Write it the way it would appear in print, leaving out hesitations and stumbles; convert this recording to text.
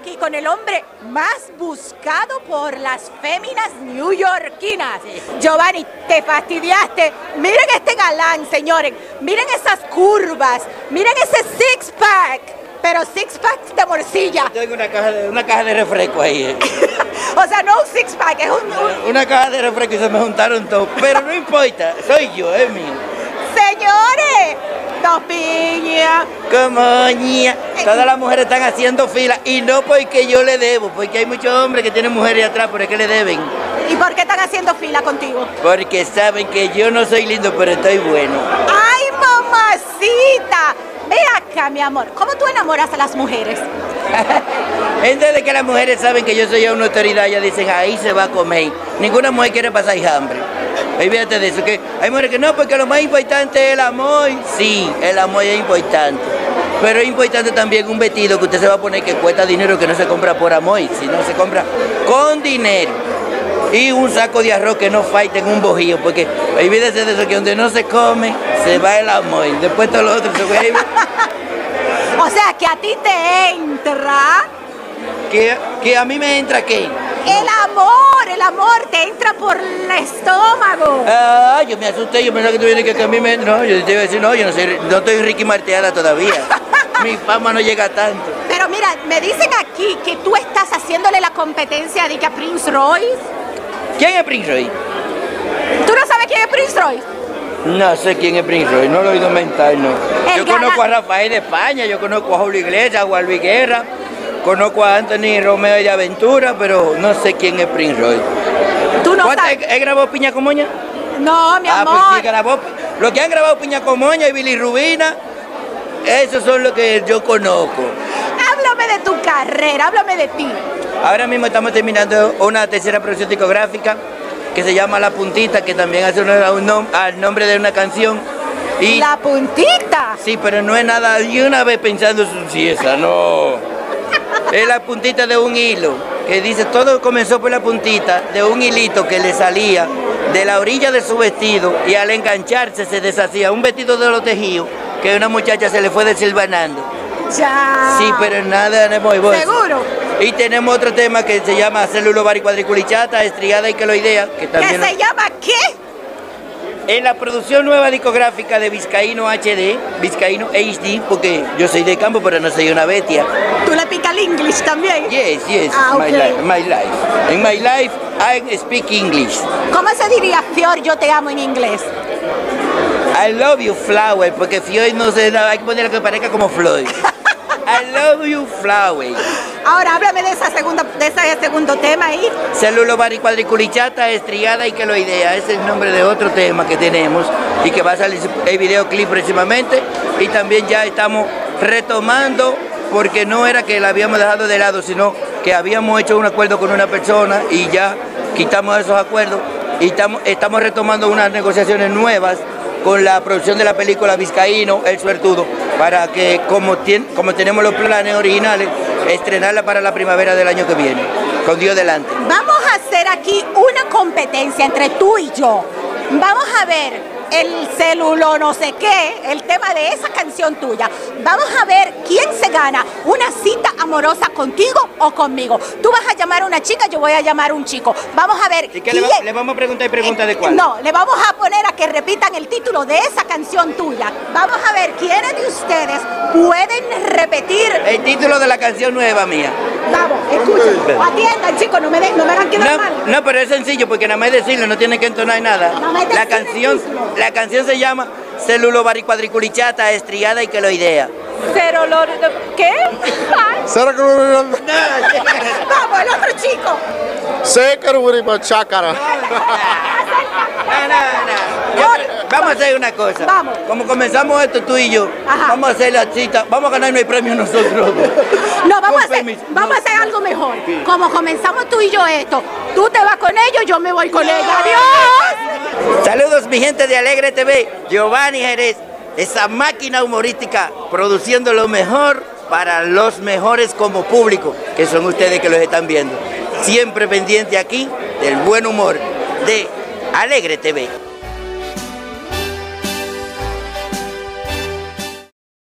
aquí con el hombre más buscado por las féminas neoyorquinas. Giovanni, te fastidiaste. Miren este galán, señores. Miren esas curvas. Miren ese six-pack. Pero six-pack de morcilla. Tengo una caja de refresco ahí. O sea, no un six-pack, es una caja de refresco y se me juntaron todos. Pero no importa, soy yo, es mío. Señores, dos piñas. Comoña. Todas las mujeres están haciendo fila y no porque yo le debo, porque hay muchos hombres que tienen mujeres atrás, pero es que le deben. ¿Y por qué están haciendo fila contigo? Porque saben que yo no soy lindo, pero estoy bueno. ¡Ay, mamacita! Mira acá, mi amor, ¿cómo tú enamoras a las mujeres? Entonces que las mujeres saben que yo soy una autoridad, ya dicen, ahí se va a comer. Ninguna mujer quiere pasar hambre. Olvídate de eso, que hay mujeres que no, porque lo más importante es el amor. Sí, el amor es importante. Pero es importante también un vestido que usted se va a poner que cuesta dinero, que no se compra por amor, sino se compra con dinero. Y un saco de arroz que no falte en un bojío, porque olvídese de eso, que donde no se come, se va el amor. Después todo lo otro se vuelve. O sea, que a ti te entra... ¿Que a mí me entra qué? El amor te entra por el estómago. Ah, yo me asusté, yo pensaba que tú vienes que a mí me... No, yo te iba a decir, no, yo no estoy Ricky Marteada todavía. Mi fama no llega tanto. Pero mira, me dicen aquí que tú estás haciéndole la competencia a Prince Royce. ¿Quién es Prince Royce? ¿Tú no sabes quién es Prince Royce? No sé quién es Prince Royce, no lo he oído mental, no. Yo galán. Conozco a Rafael de España, yo conozco a Julio Iglesias, a Juan Luis Guerra, conozco a Anthony Romeo de Aventura, pero no sé quién es Prince Royce. ¿Tú no sabes? ¿Él grabó Piña con Moña? No, mi amor. Pues sí, grabó. Los que han grabado Piña con Moña y Billy Rubina, esos son los que yo conozco. Háblame de tu carrera, háblame de ti. Ahora mismo estamos terminando una tercera producción discográfica que se llama La Puntita, que también hace al nombre de una canción. Y, La Puntita. Sí, pero no es nada, y una vez pensando si esa, no. Es la puntita de un hilo, que dice, todo comenzó por la puntita de un hilito que le salía de la orilla de su vestido y al engancharse se deshacía un vestido de los tejidos que una muchacha se le fue desilvanando. Ya. Sí, pero nada, no muy bueno. ¿Seguro? Y tenemos otro tema que se llama Célulo Varicuadriculichata, Estriada y Queloidea, que también... ¿Qué se llama qué? En la producción nueva discográfica de Vizcaíno HD, Vizcaíno HD, porque yo soy de campo, pero no soy una bestia. ¿Tú le picas el English también? Yes, Okay. my life. In my life, I speak English. ¿Cómo se diría Fior, yo te amo en inglés? I love you, flower, porque Fior no se da, hay que ponerlo que parezca como Floyd. I love you, flower. Ahora háblame de ese segundo tema ahí. Célulo Varicuadriculichata, Estriada y Queloidea, es el nombre de otro tema que tenemos y que va a salir el videoclip próximamente. Y también ya estamos retomando, porque no era que la habíamos dejado de lado, sino que habíamos hecho un acuerdo con una persona y ya quitamos esos acuerdos y estamos retomando unas negociaciones nuevas con la producción de la película Vizcaíno, El Suertudo, para que como tenemos los planes originales, estrenarla para la primavera del año que viene, con Dios delante. Vamos a hacer aquí una competencia entre tú y yo. Vamos a ver el celulo no sé qué, el tema de esa canción tuya. Vamos a ver quién se gana una cita amorosa contigo o conmigo. Tú vas a llamar a una chica, yo voy a llamar a un chico. Vamos a ver. ¿Y qué le vamos a preguntar y pregunta de cuál? No, le vamos a poner a que repitan el título de esa canción tuya. Vamos a ver quiénes de ustedes pueden repetir el título de la canción nueva mía. Vamos, escuchen, atiendan, chicos, no me hagan quedar mal. No, pero es sencillo, porque nada más decirlo, no tiene que entonar nada. La canción se llama Célulo Varicuadriculichata, Estriada y Queloidea. ¿Qué? Vamos, Vamos, el otro chico. Chácara. Vamos a hacer una cosa. Vamos. Como comenzamos esto tú y yo, Ajá. vamos a hacer la cita, vamos a ganarnos el premio nosotros. No, vamos a hacer algo mejor. Como comenzamos tú y yo esto, tú te vas con ellos, yo me voy con ella. ¡Adiós! Saludos mi gente de Alegre TV, Giovanni Jerez, esa máquina humorística produciendo lo mejor para los mejores como público, que son ustedes que los están viendo. Siempre pendiente aquí del buen humor de Alegre TV.